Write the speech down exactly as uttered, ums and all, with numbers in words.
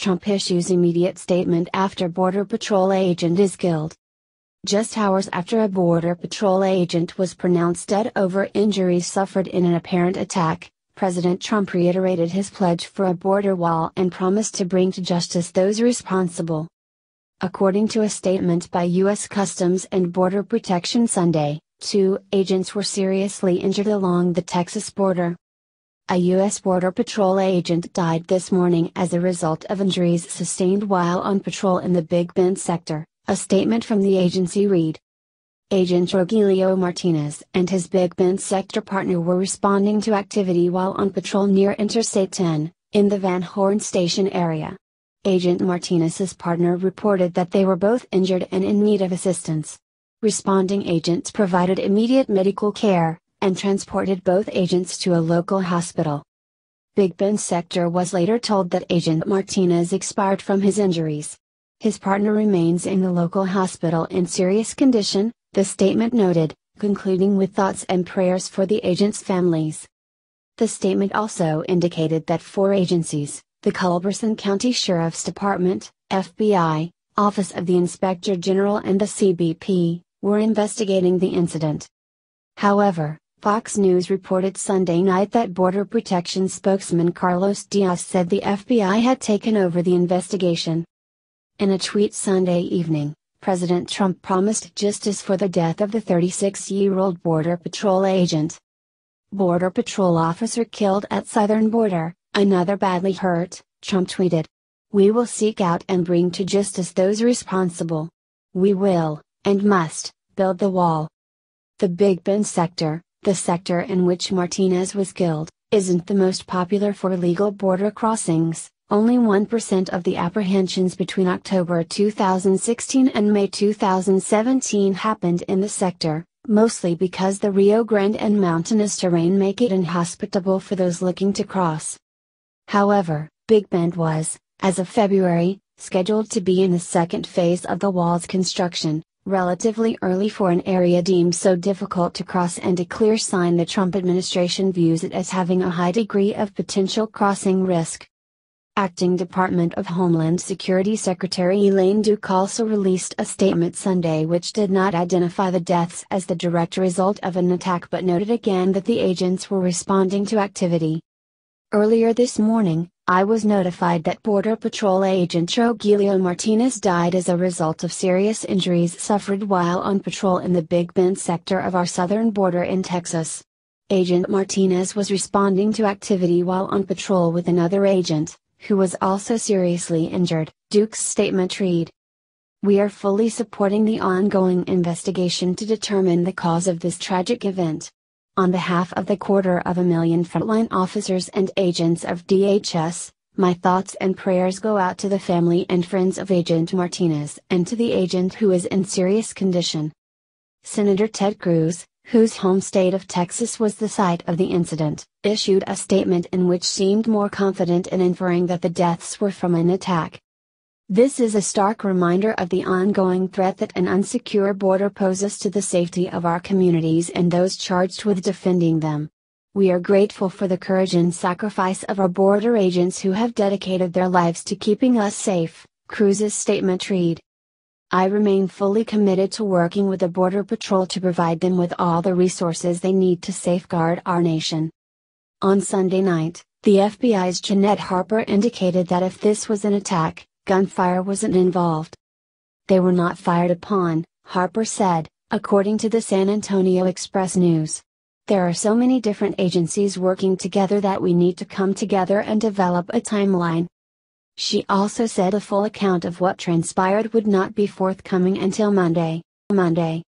Trump issues immediate statement after Border Patrol agent is killed. Just hours after a Border Patrol agent was pronounced dead over injuries suffered in an apparent attack, President Trump reiterated his pledge for a border wall and promised to bring to justice those responsible. According to a statement by U S Customs and Border Protection Sunday, two agents were seriously injured along the Texas border. A U S Border Patrol agent died this morning as a result of injuries sustained while on patrol in the Big Bend sector, a statement from the agency read. Agent Rogelio Martinez and his Big Bend sector partner were responding to activity while on patrol near Interstate ten, in the Van Horn Station area. Agent Martinez's partner reported that they were both injured and in need of assistance. Responding agents provided immediate medical care, and transported both agents to a local hospital. Big Bend sector was later told that Agent Martinez expired from his injuries. His partner remains in the local hospital in serious condition, the statement noted, concluding with thoughts and prayers for the agents' families. The statement also indicated that four agencies, the Culberson County Sheriff's Department, F B I, Office of the Inspector General and the C B P, were investigating the incident. However, Fox News reported Sunday night that Border Protection spokesman Carlos Diaz said the F B I had taken over the investigation. In a tweet Sunday evening, President Trump promised justice for the death of the thirty-six-year-old Border Patrol agent. Border Patrol officer killed at southern border, another badly hurt, Trump tweeted. We will seek out and bring to justice those responsible. We will, and must, build the wall. The Big Bend sector, the sector in which Martinez was killed, isn't the most popular for illegal border crossings. Only one percent of the apprehensions between October two thousand sixteen and May two thousand seventeen happened in the sector, mostly because the Rio Grande and mountainous terrain make it inhospitable for those looking to cross. However, Big Bend was, as of February, scheduled to be in the second phase of the wall's construction, relatively early for an area deemed so difficult to cross and a clear sign the Trump administration views it as having a high degree of potential crossing risk. Acting Department of Homeland Security Secretary Elaine Duke also released a statement Sunday which did not identify the deaths as the direct result of an attack but noted again that the agents were responding to activity. Earlier this morning, I was notified that Border Patrol agent Rogelio Martinez died as a result of serious injuries suffered while on patrol in the Big Bend sector of our southern border in Texas. Agent Martinez was responding to activity while on patrol with another agent, who was also seriously injured, Duke's statement read. We are fully supporting the ongoing investigation to determine the cause of this tragic event. On behalf of the quarter of a million frontline officers and agents of D H S, my thoughts and prayers go out to the family and friends of Agent Martinez and to the agent who is in serious condition. Senator Ted Cruz, whose home state of Texas was the site of the incident, issued a statement in which seemed more confident in inferring that the deaths were from an attack. This is a stark reminder of the ongoing threat that an unsecure border poses to the safety of our communities and those charged with defending them. We are grateful for the courage and sacrifice of our border agents who have dedicated their lives to keeping us safe, Cruz's statement read. I remain fully committed to working with the Border Patrol to provide them with all the resources they need to safeguard our nation. On Sunday night, the F B I's Jeanette Harper indicated that if this was an attack, gunfire wasn't involved. They were not fired upon, Harper said, according to the San Antonio Express News. There are so many different agencies working together that we need to come together and develop a timeline. She also said a full account of what transpired would not be forthcoming until Monday. Monday.